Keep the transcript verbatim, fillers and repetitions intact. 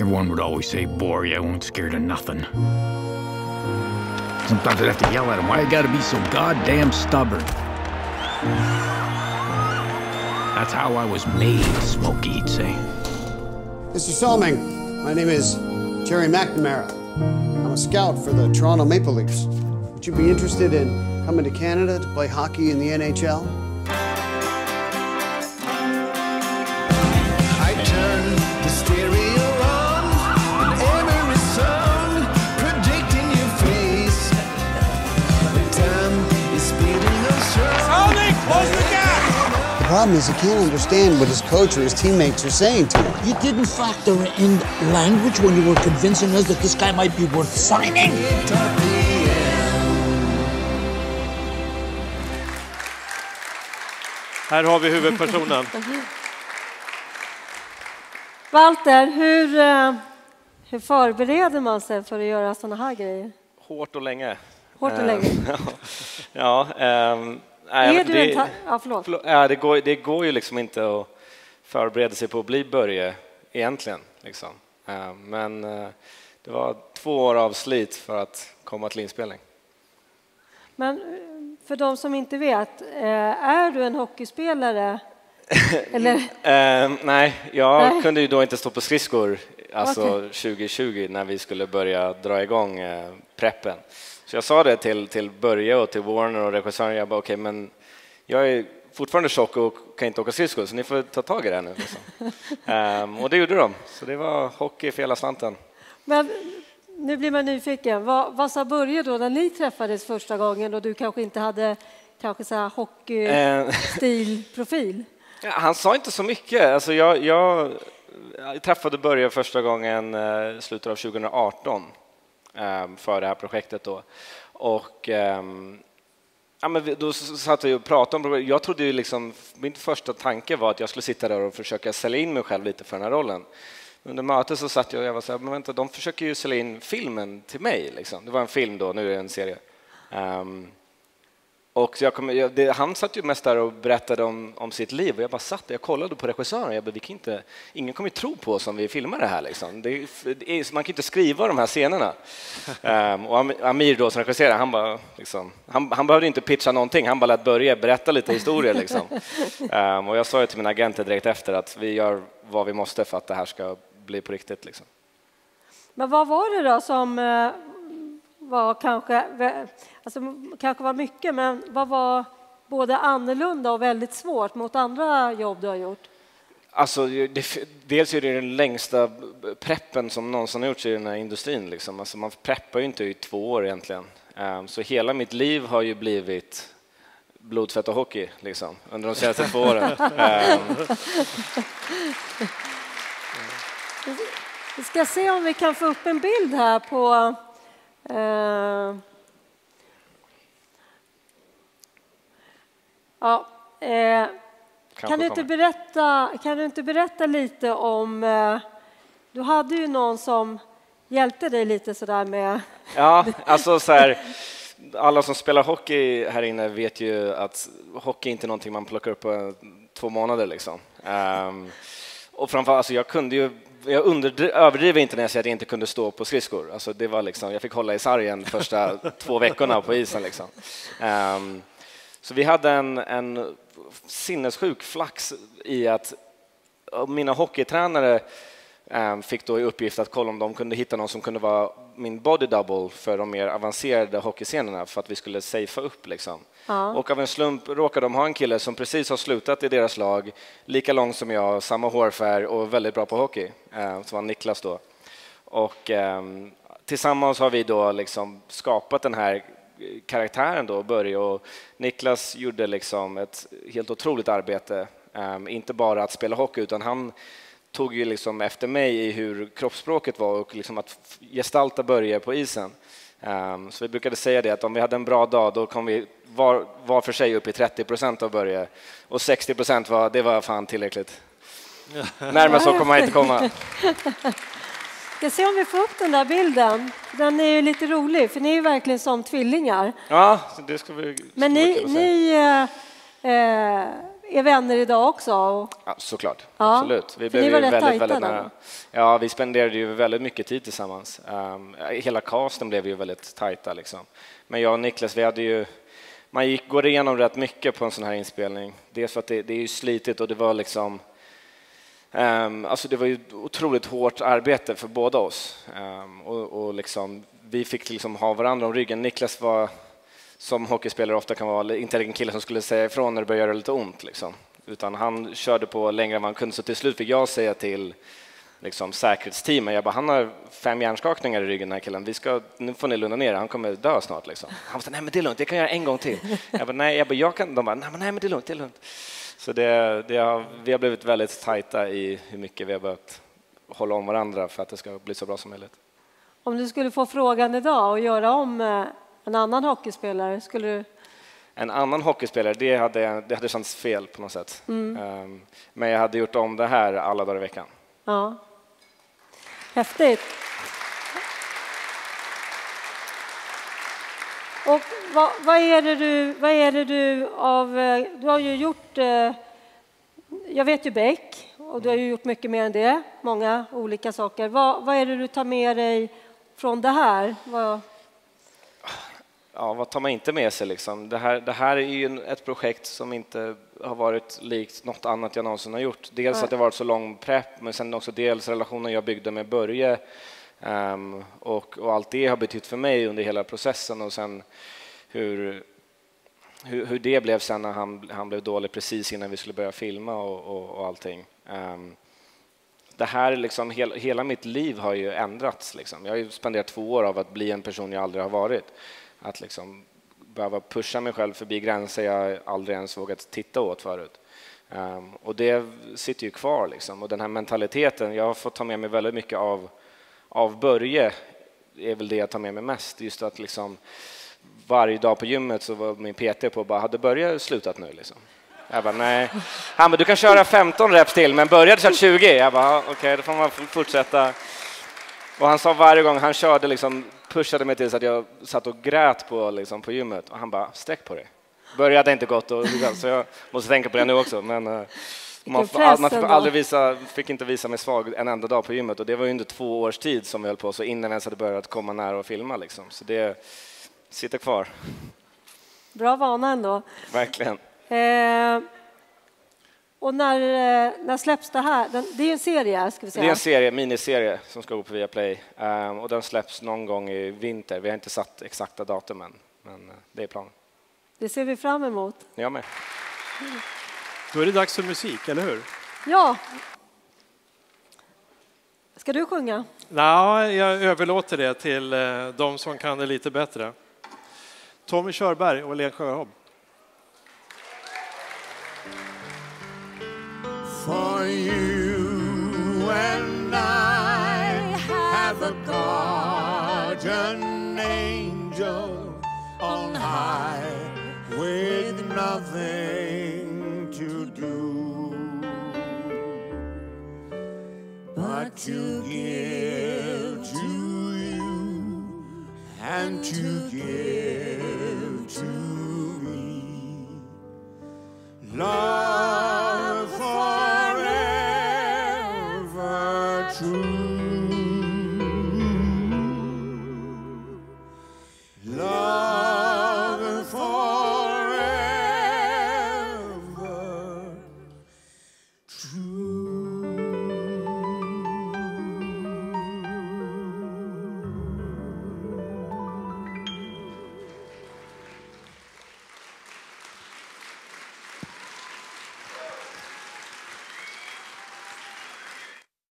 Everyone would always say, Borg, I won't scared of nothing. Sometimes I'd have to yell at him, why you gotta be so goddamn stubborn? That's how I was made, Smokey, he'd say. Mister Salming, my name is Jerry McNamara. I'm a scout for the Toronto Maple Leafs. Would you be interested in coming to Canada to play hockey in the N H L? I turn the stereo on, and every song predicting your face. The time is speeding up strong. Salming, close the gap! The problem is he can't understand what his coach or his teammates are saying to him. You didn't factor in language when you were convincing us that this guy might be worth signing? Här har vi huvudpersonen. Walter, hur, uh, hur förbereder man sig för att göra såna här grejer? Hårt och länge. Hårt och länge. ja, um, nej, är du det, en ja, förlåt. förlåt. Ja, det, går, det går ju liksom inte att förbereda sig på att bli Börje egentligen. Liksom. Uh, men uh, det var två år av slit för att komma till inspelning. Men för de som inte vet, är du en hockeyspelare? Eller? uh, nej, jag nej. kunde ju då inte stå på skridskor alltså okay. tjugo tjugo när vi skulle börja dra igång uh, preppen. Så jag sa det till, till Börje och till Warner och regissören. Jag bara, okej, okay, men jag är fortfarande tjock och kan inte åka skridskor, så ni får ta tag i det nu. Liksom. um, och det gjorde de. Så det var hockey för hela slanten. Men nu blir man nyfiken. Vad, vad sa Börje då när ni träffades första gången och du kanske inte hade kanske så här hockeystilprofil? Ja, han sa inte så mycket. Alltså jag, jag, jag träffade Börje första gången i uh, slutet av tjugo arton um, för det här projektet då. Och um, ja, men då satt vi och pratade om. Jag trodde ju liksom, min första tanke var att jag skulle sitta där och försöka sälja in mig själv lite för den här rollen. Under mötet så satt jag och jag var så här, men vänta, de försöker ju sälja in filmen till mig. Liksom. Det var en film då, nu är det en serie. Um, och jag kom, jag, det, han satt ju mest där och berättade om, om sitt liv. Och jag bara satt jag kollade på regissören. Jag bara, vi kan inte, ingen kommer ju tro på oss om vi filmar det här. Liksom. Det, det är, man kan inte skriva de här scenerna. um, och Amir då som regisserade, han, bara, liksom, han, han behövde inte pitcha någonting. Han bara lät börja berätta lite historier. Liksom. um, och jag sa ju till mina agenter direkt efter att vi gör vad vi måste för att det här ska bli på riktigt. Liksom. Men vad var det då som uh, var kanske, alltså, kanske var mycket, men vad var både annorlunda och väldigt svårt mot andra jobb du har gjort? Alltså, det, dels är det den längsta preppen som någonsin har gjorts i den här industrin. Liksom. Alltså, man preppar ju inte i två år egentligen. Um, så hela mitt liv har ju blivit blod, svett och hockey liksom, under de senaste två åren. um, Vi ska se om vi kan få upp en bild här på eh, ja, eh, kan du inte berätta kan du inte berätta lite om eh, du hade ju någon som hjälpte dig lite så där med ja, alltså så här, alla som spelar hockey här inne vet ju att hockey är inte någonting man plockar upp på två månader liksom. Um, och framförallt alltså jag kunde ju Jag under, överdriver inte när jag säger att jag inte kunde stå på skridskor. Alltså det var liksom, jag fick hålla i sargen första två veckorna på isen. Liksom. Um, så vi hade en, en sinnessjuk flax i att mina hockeytränare um, fick då i uppgift att kolla om de kunde hitta någon som kunde vara min body double för de mer avancerade hockeyscenerna för att vi skulle safea upp. Liksom. Ja. Och av en slump råkade de ha en kille som precis har slutat i deras lag, lika lång som jag, samma hårfärg och väldigt bra på hockey, eh, som var Niklas då. Och eh, tillsammans har vi då liksom skapat den här karaktären då, Börje, och Niklas gjorde liksom ett helt otroligt arbete, eh, inte bara att spela hockey utan han tog ju liksom efter mig i hur kroppsspråket var och liksom att gestalta Börje på isen. Um, så vi brukade säga det att om vi hade en bra dag då kom vi var, var för sig upp i trettio procent av Börje och sextio procent var, det var fan tillräckligt. Närmare så kommer man inte komma. Jag ser om vi får upp den där bilden. Den är ju lite rolig för ni är ju verkligen som tvillingar. Ja, det ska vi. Men ni, ni äh, är vänner idag också. Och... Ja, såklart. Ja, Absolut. Vi för blev ni ju var rätt väldigt, tajta väldigt då. nära. Ja, vi spenderade ju väldigt mycket tid tillsammans. Um, hela casten blev ju väldigt tajta liksom. Men jag och Niklas, vi hade ju man gick går igenom rätt mycket på en sån här inspelning. Dels för att det, det är ju slitigt och det var liksom um, alltså det var ju otroligt hårt arbete för båda oss. Um, och, och liksom vi fick liksom ha varandra om ryggen. Niklas var som hockeyspelare ofta kan vara inte en kille som skulle säga ifrån när det började göra lite ont liksom. Utan han körde på längre än man kunde, så till slut fick jag säga till liksom, säkerhetsteamet, jag bara, han har fem hjärnskakningar i ryggen den här killen, vi ska, nu får ni lugna ner, han kommer dö snart liksom. Han sa, nej men det är lugnt, det kan jag göra en gång till. Jag bara, nej, jag bara, jag kan, de bara, nej men, nej, men det är lugnt, det är lugnt. Så det, det har, vi har blivit väldigt tajta i hur mycket vi har behövt hålla om varandra för att det ska bli så bra som möjligt. Om du skulle få frågan idag och göra om en annan hockeyspelare, skulle du... En annan hockeyspelare, det hade, det hade känts fel på något sätt. Mm. Um, men jag hade gjort om det här alla dagar i veckan. Ja. Häftigt. Och vad, vad är det du, vad är det du av, du har ju gjort, eh, jag vet ju Beck, och du har ju gjort mycket mer än det, många olika saker. Vad, vad är det du tar med dig från det här? Vad... Ja, vad tar man inte med sig liksom? Det här, det här är ju ett projekt som inte har varit likt något annat jag någonsin har gjort. Dels Nej. att det varit så lång prepp, men sen också dels relationen jag byggde med Börje um, och, och allt det har betytt för mig under hela processen, och sen hur, hur, hur det blev sen när han, han blev dålig precis innan vi skulle börja filma och, och, och allting. Um, det här liksom, hel, hela mitt liv har ju ändrats liksom. Jag har ju spenderat två år av att bli en person jag aldrig har varit. Att liksom behöva pusha mig själv förbi gränser jag aldrig ens vågat titta åt förut. Um, och det sitter ju kvar liksom. Och den här mentaliteten, jag har fått ta med mig väldigt mycket av, av Börje, är väl det jag tar med mig mest. Just att liksom varje dag på gymmet så var min P T på bara, hade Börje slutat nu liksom? Jag bara, nej. Han bara, du kan köra femton reps till, men Börje hade kört tjugo. Jag bara, okej, okay, då får man fortsätta. Och han sa varje gång han körde liksom, pushade mig till så att jag satt och grät på, liksom, på gymmet. Och han bara, sträck på dig. Började inte gott, och, så jag måste tänka på det nu också. Men uh, man, får, man får aldrig visa, fick inte visa mig svag en enda dag på gymmet. Och det var ju under två års tid som vi höll på, så innan vi ens hade börjat komma nära och filma. Liksom. Så det sitter kvar. Bra vana ändå. Verkligen. Eh, och när, när släpps det här? Den, det är en serie, ska vi säga. Det är en serie, miniserie som ska gå på Viaplay. Um, och den släpps någon gång i vinter. Vi har inte satt exakta datum än, men uh, det är planen. Det ser vi fram emot. Jag med. Mm. Då är det dags för musik, eller hur? Ja. Ska du sjunga? Nej, jag överlåter det till uh, de som kan det lite bättre. Tommy Körberg och Len Sjöholm. For you and I have a guardian angel on high with nothing to do but to give to you and to give